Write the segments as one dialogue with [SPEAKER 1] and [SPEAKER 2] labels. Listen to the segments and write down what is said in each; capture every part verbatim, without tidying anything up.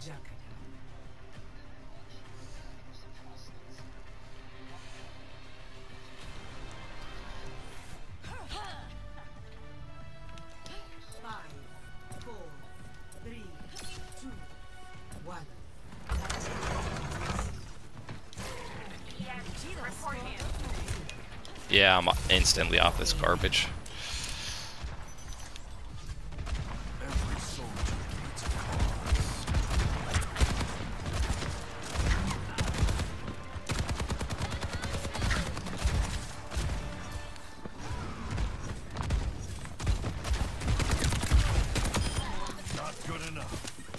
[SPEAKER 1] Yeah, I'm instantly off this garbage.
[SPEAKER 2] Not good enough.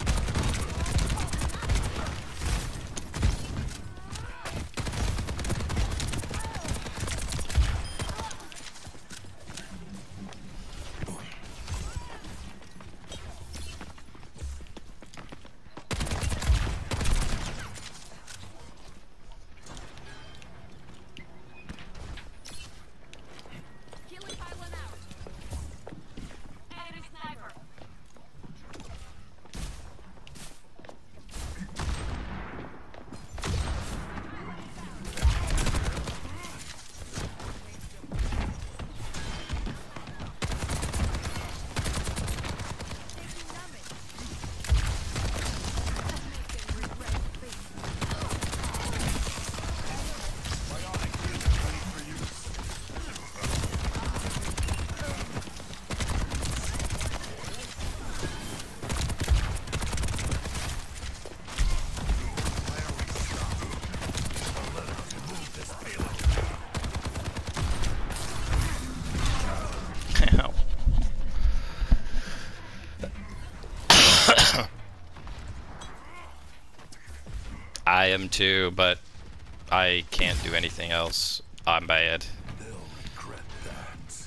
[SPEAKER 1] I am too, but I can't do anything else. I'm bad.
[SPEAKER 2] They'll regret that.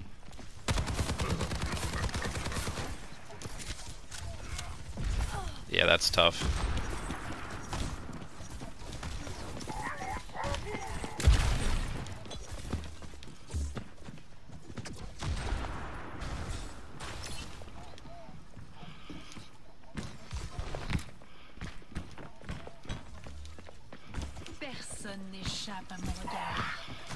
[SPEAKER 1] Yeah, that's tough.
[SPEAKER 3] Personne n'échappe à mon regard.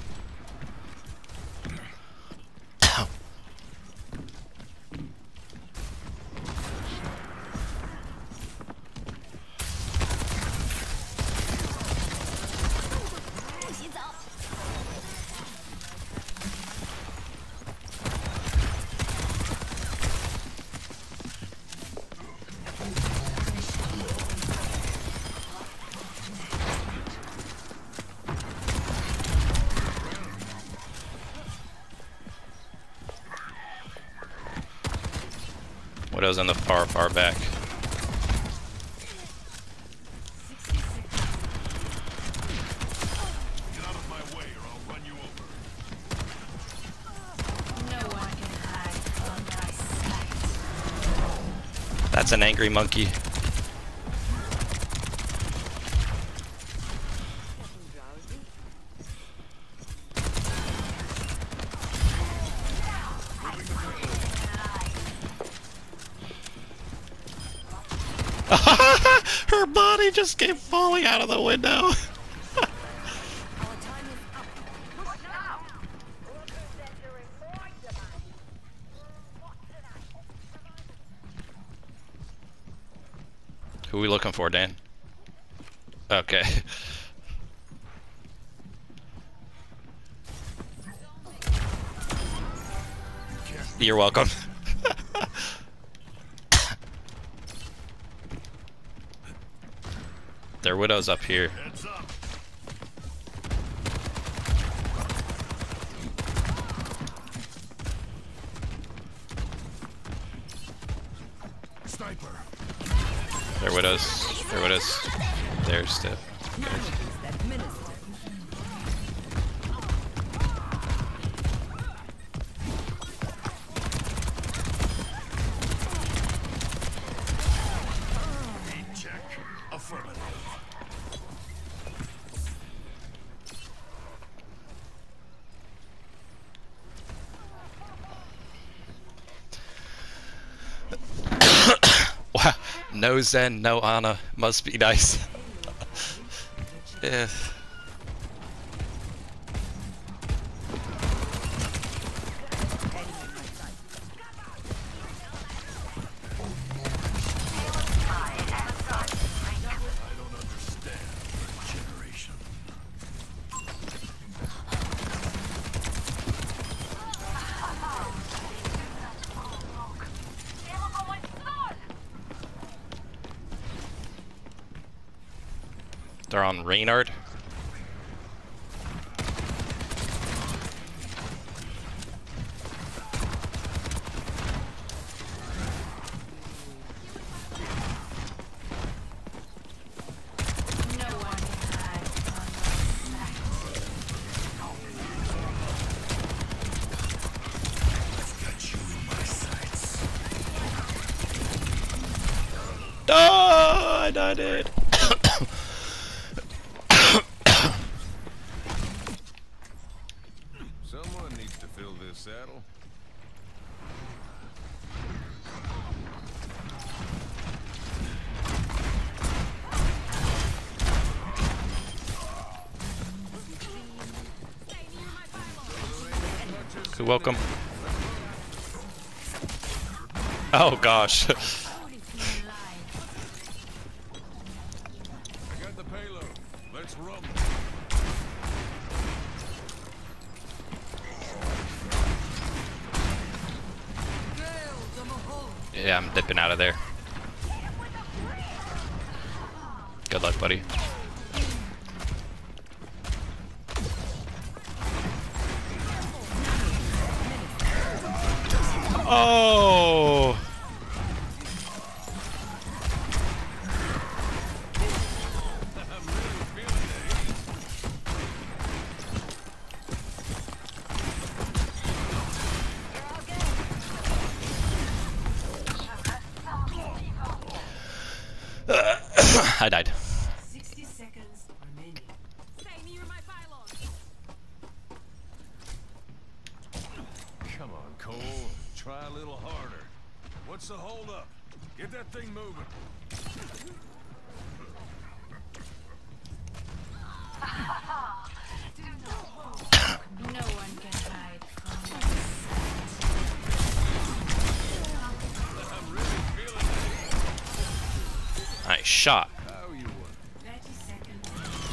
[SPEAKER 1] Widow's in the far, far back.
[SPEAKER 2] Get out of my way or I'll run you over.
[SPEAKER 3] No one can hide from my sight.
[SPEAKER 1] That's an angry monkey. Her body just came falling out of the window. Who are we looking for, Dan? Okay. You're welcome. Their widow's up here.
[SPEAKER 2] Heads up. Sniper.
[SPEAKER 1] Their widow's. Their widow's. There's still.
[SPEAKER 2] Check. Affirmative.
[SPEAKER 1] Wow. No Zen, no Ana. Must be nice. Yeah.
[SPEAKER 2] I don't understand regeneration.
[SPEAKER 1] They're on Reynard.
[SPEAKER 3] No one can hide from my sight.
[SPEAKER 2] Got you in my sights.
[SPEAKER 1] Oh, I died it.
[SPEAKER 2] Someone needs to fill this saddle.
[SPEAKER 1] Welcome. Oh gosh.
[SPEAKER 3] Beautifully alive.
[SPEAKER 2] I got the payload. Let's rumble.
[SPEAKER 1] Yeah, I'm dipping out of there. Good luck, buddy. Oh! I died.
[SPEAKER 4] sixty seconds remaining.
[SPEAKER 2] Come on, Cole. Try a little harder. What's the hold up? Get that thing moving.
[SPEAKER 3] No one can hide from my sight.
[SPEAKER 2] I'm really feeling it.
[SPEAKER 1] Nice shot.
[SPEAKER 2] How you want?
[SPEAKER 4] thirty seconds.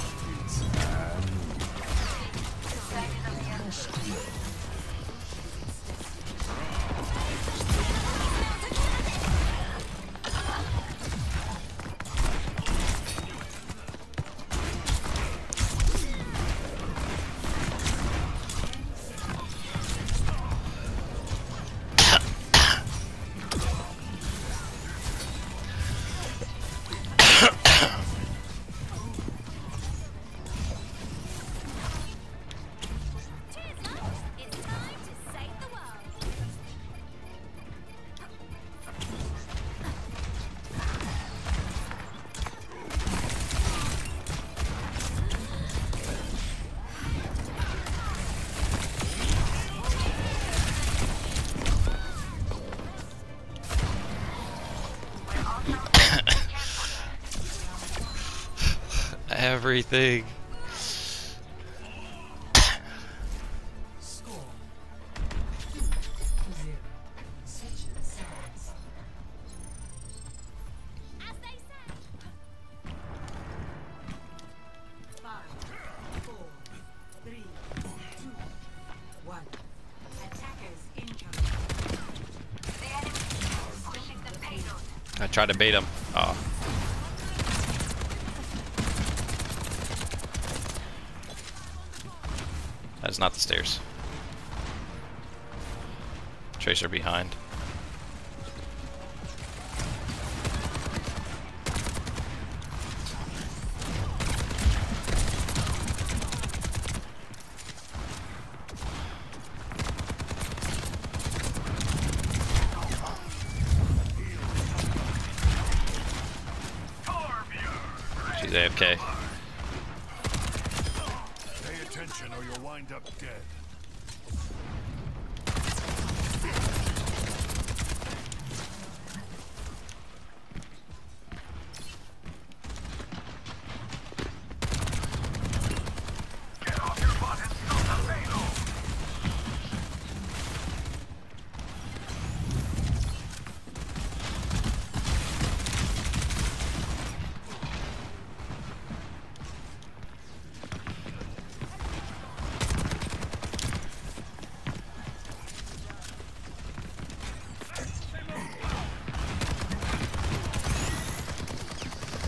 [SPEAKER 1] Everything.
[SPEAKER 4] Score. Two to zero. Switching sides. Five, four, three, two, one. Attackers incoming.
[SPEAKER 1] I tried to bait him. Oh. That's not the stairs. Tracer behind. She's A F K.
[SPEAKER 2] Pay attention or you'll wind up dead.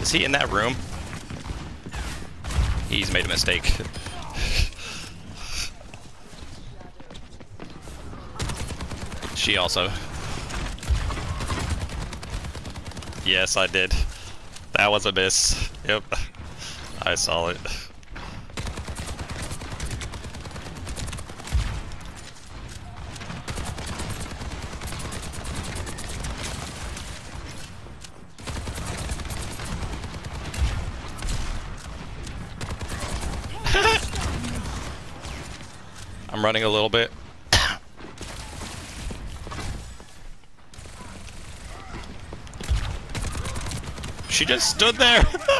[SPEAKER 1] Is he in that room? He's made a mistake. She also. Yes, I did. That was a miss. Yep. I saw it. I'm running a little bit. She just stood there.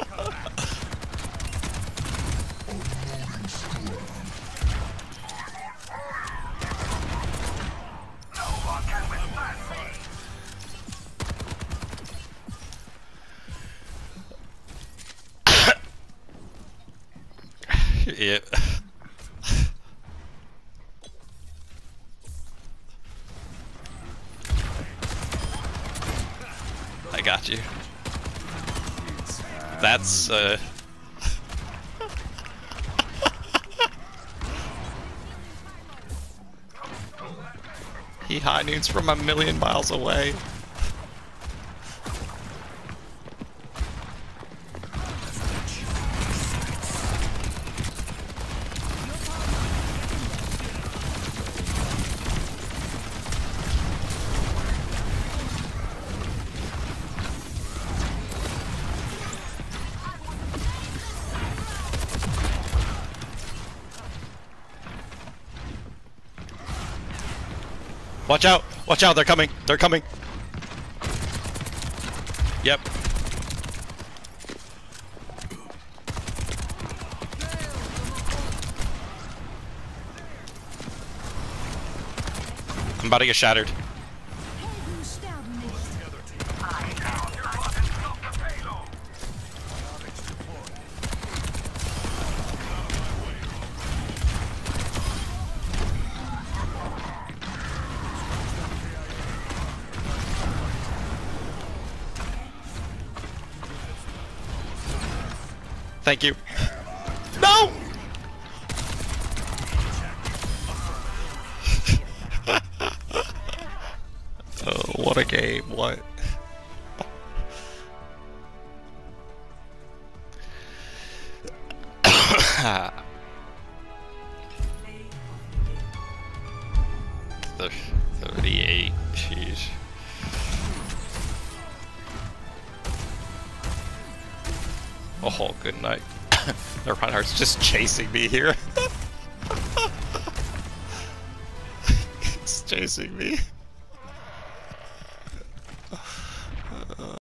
[SPEAKER 1] Yeah. I got you. That's uh he high noons from a million miles away. Watch out! Watch out! They're coming! They're coming! Yep. I'm about to get shattered. Thank you. No! Oh, what a game. What? The thirty-eight. Jeez. Oh, good night. The Reinhardt's just chasing me here. He's chasing me.